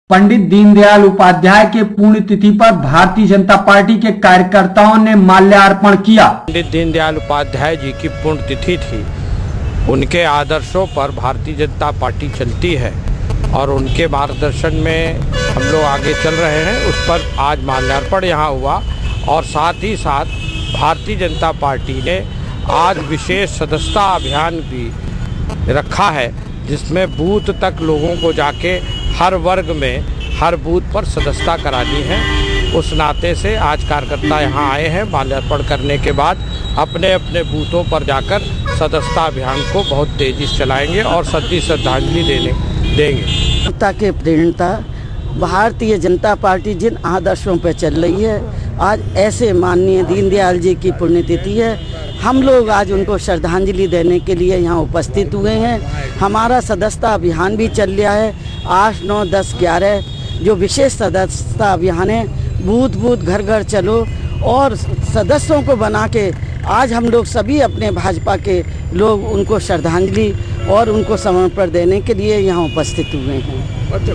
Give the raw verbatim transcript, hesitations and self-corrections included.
पंडित दीनदयाल उपाध्याय के पुण्यतिथि पर भारतीय जनता पार्टी के कार्यकर्ताओं ने माल्यार्पण किया। पंडित दीनदयाल उपाध्याय जी की पुण्यतिथि थी। उनके आदर्शों पर भारतीय जनता पार्टी चलती है और उनके मार्गदर्शन में हम लोग आगे चल रहे हैं। उस पर आज माल्यार्पण यहाँ हुआ और साथ ही साथ भारतीय जनता पार्टी ने आज विशेष सदस्यता अभियान भी रखा है, जिसमें बूथ तक लोगों को जाके हर वर्ग में हर बूथ पर सदस्यता करानी है। उस नाते से आज कार्यकर्ता यहाँ आए हैं। माल्यार्पण करने के बाद अपने अपने बूथों पर जाकर सदस्यता अभियान को बहुत तेजी से चलाएंगे और सच्ची श्रद्धांजलि देने देंगे। जनता के प्रेरणा भारतीय जनता पार्टी जिन आदर्शों पर चल रही है, आज ऐसे माननीय दीनदयाल जी की पुण्यतिथि है। हम लोग आज उनको श्रद्धांजलि देने के लिए यहाँ उपस्थित हुए हैं। हमारा सदस्यता अभियान भी चल रहा है। आठ नौ दस ग्यारह जो विशेष सदस्यता अभियान है, बूथ बूथ घर घर चलो और सदस्यों को बना के आज हम लोग सभी अपने भाजपा के लोग उनको श्रद्धांजलि और उनको समर्पण देने के लिए यहाँ उपस्थित हुए हैं।